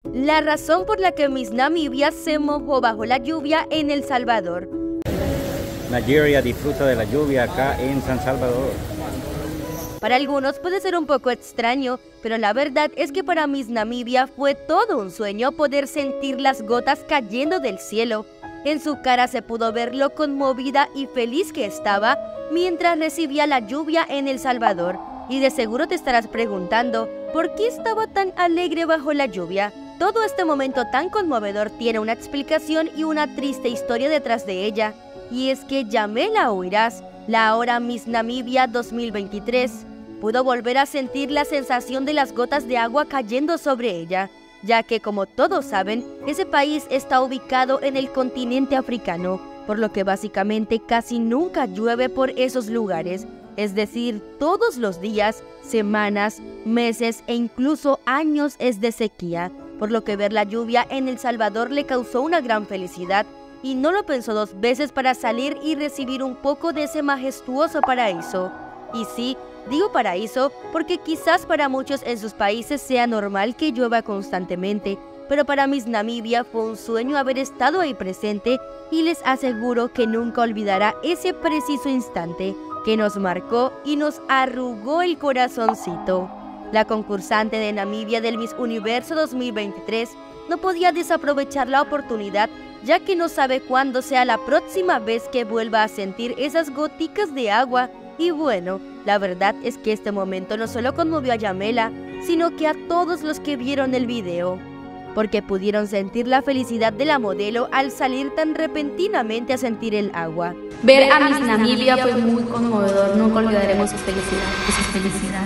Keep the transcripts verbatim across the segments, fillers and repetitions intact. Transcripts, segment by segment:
La razón por la que Miss Namibia se mojó bajo la lluvia en El Salvador. Nigeria disfruta de la lluvia acá en San Salvador. Para algunos puede ser un poco extraño, pero la verdad es que para Miss Namibia fue todo un sueño poder sentir las gotas cayendo del cielo. En su cara se pudo ver lo conmovida y feliz que estaba mientras recibía la lluvia en El Salvador. Y de seguro te estarás preguntando, ¿por qué estaba tan alegre bajo la lluvia? Todo este momento tan conmovedor tiene una explicación y una triste historia detrás de ella. Y es que Yamela Oiraz, la ahora Miss Namibia dos mil veintitrés, pudo volver a sentir la sensación de las gotas de agua cayendo sobre ella, ya que, como todos saben, ese país está ubicado en el continente africano, por lo que básicamente casi nunca llueve por esos lugares, es decir, todos los días, semanas, meses e incluso años es de sequía, por lo que ver la lluvia en El Salvador le causó una gran felicidad, y no lo pensó dos veces para salir y recibir un poco de ese majestuoso paraíso. Y sí, digo paraíso porque quizás para muchos en sus países sea normal que llueva constantemente, pero para Miss Namibia fue un sueño haber estado ahí presente y les aseguro que nunca olvidará ese preciso instante que nos marcó y nos arrugó el corazoncito. La concursante de Namibia del Miss Universo dos mil veintitrés no podía desaprovechar la oportunidad, ya que no sabe cuándo sea la próxima vez que vuelva a sentir esas goticas de agua. Y bueno, la verdad es que este momento no solo conmovió a Yamela, sino que a todos los que vieron el video, porque pudieron sentir la felicidad de la modelo al salir tan repentinamente a sentir el agua. Ver a Miss Namibia fue muy conmovedor, nunca olvidaremos su felicidad, su felicidad.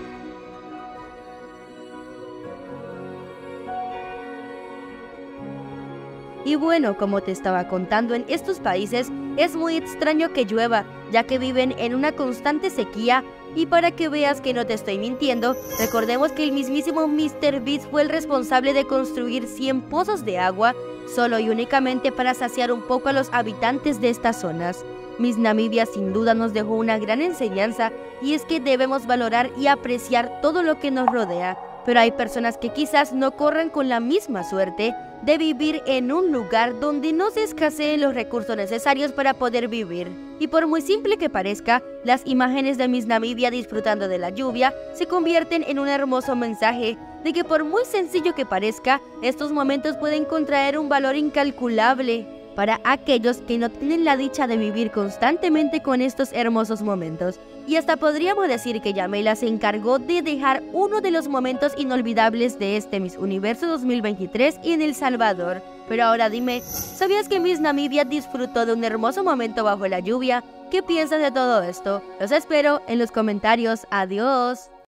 Y bueno, como te estaba contando, en estos países es muy extraño que llueva, ya que viven en una constante sequía. Y para que veas que no te estoy mintiendo, recordemos que el mismísimo míster Beast fue el responsable de construir cien pozos de agua, solo y únicamente para saciar un poco a los habitantes de estas zonas. Miss Namibia sin duda nos dejó una gran enseñanza, y es que debemos valorar y apreciar todo lo que nos rodea. Pero hay personas que quizás no corran con la misma suerte de vivir en un lugar donde no se escaseen los recursos necesarios para poder vivir. Y por muy simple que parezca, las imágenes de Miss Namibia disfrutando de la lluvia se convierten en un hermoso mensaje de que, por muy sencillo que parezca, estos momentos pueden contraer un valor incalculable para aquellos que no tienen la dicha de vivir constantemente con estos hermosos momentos. Y hasta podríamos decir que Yamela se encargó de dejar uno de los momentos inolvidables de este Miss Universo dos mil veintitrés en El Salvador. Pero ahora dime, ¿sabías que Miss Namibia disfrutó de un hermoso momento bajo la lluvia? ¿Qué piensas de todo esto? Los espero en los comentarios. Adiós.